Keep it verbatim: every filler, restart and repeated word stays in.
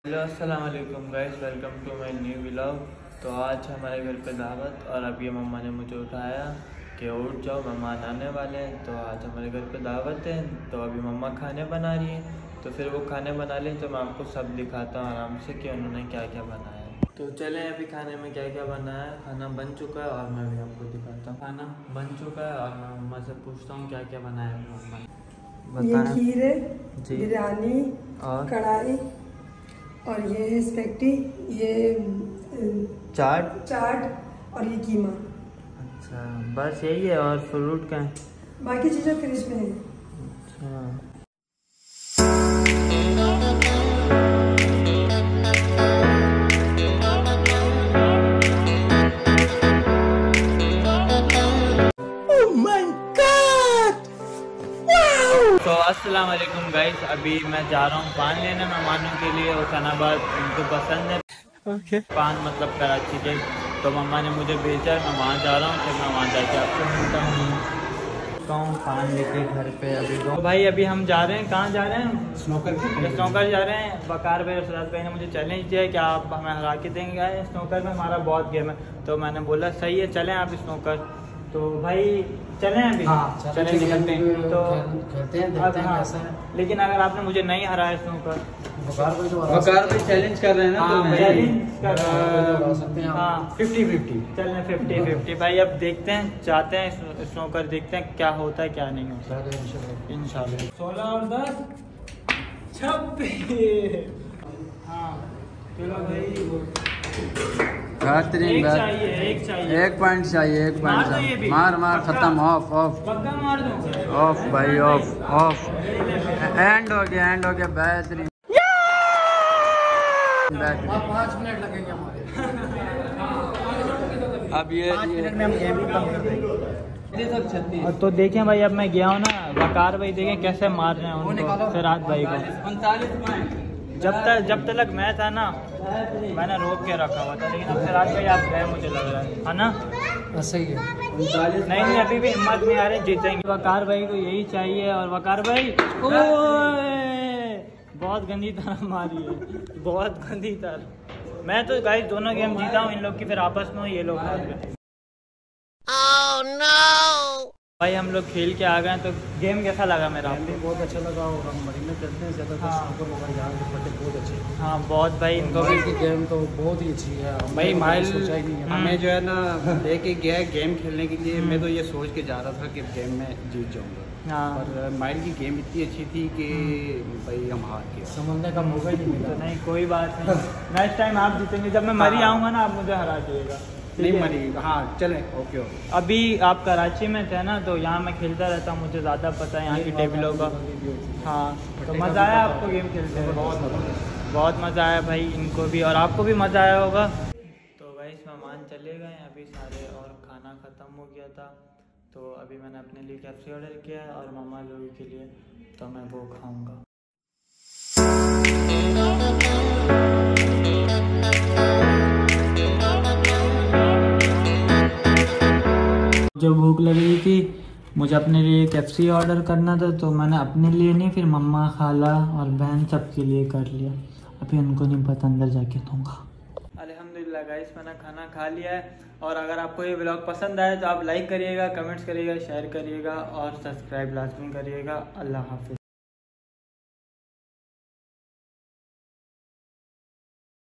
Hello अस्सलाम वालेकुम guys, welcome to my new vlog. तो आज हमारे घर पे दावत और अभी मम्मा ने मुझे उठाया कि उठ जाओ, मेहमान आने वाले हैं। तो आज हमारे घर पे दावत है, तो अभी मम्मा खाने बना रही है। तो फिर वो खाने बना लें तो मैं आपको सब दिखाता हूँ आराम से कि उन्होंने क्या क्या बनाया है। तो चलें अभी खाने में क्या क्या बनाया है। खाना बन चुका है और मैं भी आपको दिखाता हूँ। खाना बन चुका है और मैं मम्मा से पूछता हूँ क्या क्या बनाया है मम्मा ने। ये खीर है, जी, बिरयानी और कढ़ाई, और ये है स्पेगेटी, ये चाट चाट और ये कीमा। अच्छा, बस यही है और फ्रूट का है? बाकी चीज़ें फ्रिज में है। अच्छा, तो अस्सलाम वालेकुम गाइस, अभी मैं जा रहा हूँ पान लेने मेहमानों के लिए। हुसैनाबाद उनको पसंद है okay. पान मतलब कराची के। तो मम्मा ने मुझे भेजा है, मैं वहाँ जा रहा हूँ। फिर मैं वहाँ जाके आपसे मिलता हूँ कहूँ पान लेके घर पे। अभी तो भाई अभी हम जा रहे हैं, कहाँ जा रहे हैं? स्नोकर स्नोकर जा रहे हैं। वकार भाई और सराज भाई ने मुझे चैलेंज दिया है कि आप हमें हरा के देंगे स्नोकर में, हमारा बहुत गेम है। तो मैंने बोला सही है, चलें आप स्नोकर। तो भाई चलें अभी? हाँ, चलें निकलते हैं। तो खेलते हैं, देखते हैं कैसा है। लेकिन अगर आपने मुझे नहीं हराया स्नोकर, वकार पे चैलेंज कर रहे हैं ना, हाँ, तो चैलेंज कर सकते हैं। हाँ, फिफ्टी फिफ्टी चलें फिफ्टी फिफ्टी। भाई अब देखते हैं, जाते हैं स्नोकर, देखते हैं क्या होता है क्या नहीं होता है इंशाल्लाह। सोलह और दस छब्बीस। हाँ चलो भाई, बेहतरीन, एक चाहिए, एक चाहिए, एक पॉइंट चाहिए, एक मार पॉइंट दो ये चाहिए। भी। मार मार पक्का? खत्म, ऑफ ऑफ पक्का मार दो। ऑफ भाई, ऑफ ऑफ एंड हो गया, एंड हो गया। बेहतरीन, पाँच मिनट लगेंगे हमारे। अब ये पाँच मिनट में हम गेम भी कम कर देंगे। तो देखें भाई, अब मैं गया हूँ ना, वकार भाई देखें कैसे मार रहे हैं उनको, सिराज भाई को। उनतालीस पॉइंट। जब तक जब तक मैं था ना, मैंने रोक के रखा हुआ था, लेकिन अब सिराज भाई आप गए मुझे लग रहा है है ना? सही है। उनतालीस नहीं नहीं, अभी भी हिम्मत नहीं आ रही, जीतेंगे। वकार भाई को यही चाहिए। और वकार भाई ओए बहुत गंदी तरह मारी है, बहुत गंदी तरह। मैं तो गाइस दोनों गेम जीता हूँ, इन लोग की फिर आपस में ये लोग हार गए। oh, no! भाई हम लोग खेल के आ गए, तो गेम कैसा लगा मेरा आपको? बहुत अच्छा लगा और हम मरी में करते हैं ज़्यादा। हाँ। बहुत अच्छे। हाँ बहुत भाई, इनको भी की गेम तो बहुत ही अच्छी है भाई। माइल सोचा ही नहीं है। हमें जो है ना लेके गया है गेम खेलने के लिए। मैं तो ये सोच के जा रहा था कि गेम में जीत जाऊंगा, हाँ, पर माइल की गेम इतनी अच्छी थी कि भाई हम हार गए। समझने का मौका ही नहीं मिला। तो नहीं कोई बात नहीं, नेक्स्ट टाइम आप जीतेंगे। जब मैं मरी आऊँगा ना, आप मुझे हरा दीजिएगा। नहीं मरी, हाँ चलें, ओके ओके। अभी आप कराची में थे ना, तो यहाँ मैं खेलता रहता हूँ, मुझे ज़्यादा पता है यहाँ की टेबलों का। हाँ, तो मज़ा आया आपको गेम खेलते हुए? बहुत मज़ा, बहुत मज़ा आया भाई, इनको भी और आपको भी मज़ा आया होगा। तो भाई मेहमान चले गए अभी सारे, और खाना ख़त्म हो गया था। तो अभी मैंने अपने लिए कैप्सी ऑर्डर किया है और मामा लोगों के लिए, तो मैं वो खाऊँगा। जब भूख लग रही थी, मुझे अपने लिए कैप्सी ऑर्डर करना था, तो मैंने अपने लिए नहीं, फिर मम्मा, खाला और बहन सबके लिए कर लिया। अभी उनको नहीं पता, अंदर जाके दूंगा। अल्हम्दुलिल्लाह गाइस, मैंने खाना खा लिया है। और अगर आपको ये व्लॉग पसंद आए तो आप लाइक करिएगा, कमेंट्स करिएगा, शेयर करिएगा और सब्सक्राइब लाजमी करिएगा। अल्लाह हाफिज़।